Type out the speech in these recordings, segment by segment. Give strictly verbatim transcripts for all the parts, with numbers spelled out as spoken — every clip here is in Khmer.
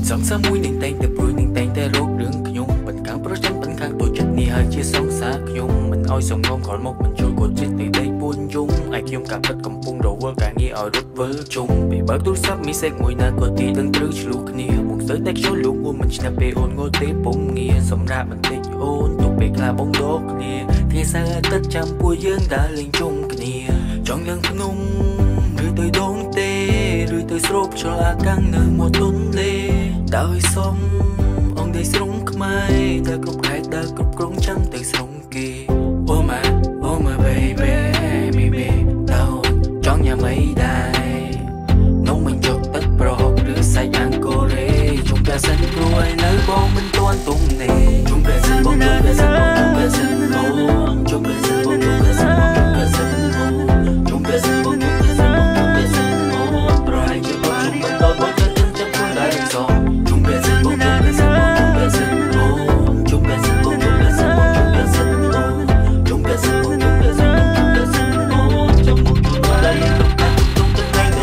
Sẵn sá mũi ninh tênแต่ព្រួយninhតែងតែរករឿងខ្ញុំមិនខាងប្រចាំមិនខាងតូចចិត្តនេះហើយជាសង្សារខ្ញុំមិនអោយសំងំក្រោយមកមិនជួយគាត់ចិត្តទៅដេកពួនយំឯខ្ញុំកាពិតកំពុងរវល់ការងារឲ្យរត់វិលជុំពេលបើកទូរស័ព្ទមីសេកមួយណាក៏ទីដឹងត្រូវឆ្លុះគ្នាមកទៅតែខ្ញុំលោកមួយមិនឆ្នះពេលអូនងល់ទេពុំងារសម្រាប់បន្តិចអូនទុកពេលខ្លះបងដកគ្នាថ្ងៃសៅរ៍អាទិត្យចាំពួកយើងដើរលេងជុំគ្នាចង់យ៉ាងភ្នំឬទៅដងទេឬទៅស្រូបឆ្លាកាំងនៅមាត់ទន្លេដោយសំអងដីស្រុងខ្មែរដើរគ្រប់ខេត្តដើរគ្រប់ក្រុងចាំទៅស្រុងគេអូម៉ាអូម៉ា baby baby តើចង់ញ៉ាំអីដែរនំមិនចុកទឹកប្រហុកឬសាច់អាំងកូរ៉េជុំព្រះសិនព្រោះឲ្យនៅបងមិនទាន់ទុំទេជុំព្រះសិនបងជុំព្រះសិនបងជុំព្រះសិនបងជុំព្រះសិនបងជុំព្រះសិនបងជុំព្រះសិនបងជុំព្រះសិនបងជុំព្រះសិនបងជុំព្រះសិនបងប្រហែលជាបងជុំមិនដល់បងទៅទឹកចាប់ខ្លួនដែរសោះជុំព្រះសិនបងជុំព្រះសិនបងជុំព្រះសិនបងជុំព្រះសិនបងជុំព្រះសិនបងជុំព្រះសិនបងជុំព្រះសិនបងជុំព្រះសិនបងជុំព្រះសិនបងចាំមកជួយដែរទុកតែទុកតែតែទៅ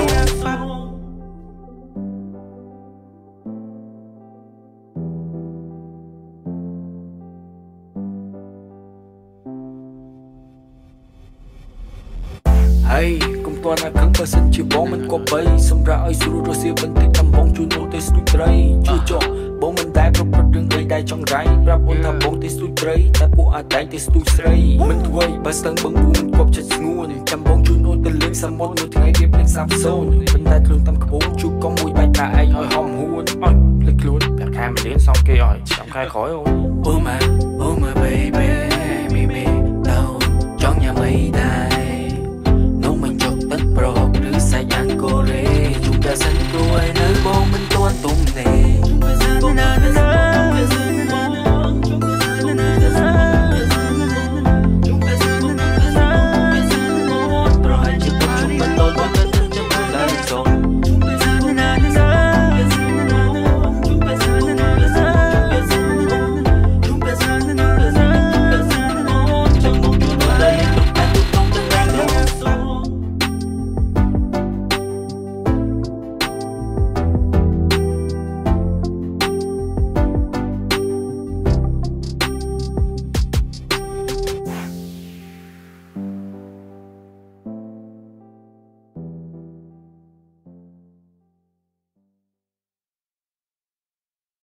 ហើយកុំទាន់អាខឹងបើសិនជាបងមិនគប់បីសម្រាប់ឲ្យស្រួលរសៀលបន្តិចតាមបងជួយនោះទៅស្ទូចត្រីជឿចុះបងមិនដែលប្រព្រឹត្តរឿងអីដែលចង់រៃប្រាប់អូនថាបងទៅស្ទូចត្រីតែពួកអាតែងទៅស្ទូចស្រីមិនធ្វើឲ្យបើស្ទឹងបងបួនគប់ចិត្តស្ងួនចាំបងជួយនោះទៅលេងសមុទ្រមួយថ្ងៃរៀបលេងសាប់សូនប៉ុន្តែខ្លួនតាមក្បូនជួបកុំមួយបាច់តាឯងឲ្យហំហួនអត់ភ្លេចខ្លួនតែខែមួយរៀនសងគេឲ្យចាំខែក្រោយអូអូម៉ាអូម៉ា baby baby តើចង់ញ៉ាំអីដែរប្រហុកឬសាច់អាំងកូរ៉េជុំព្រះសិនព្រោះឲ្យ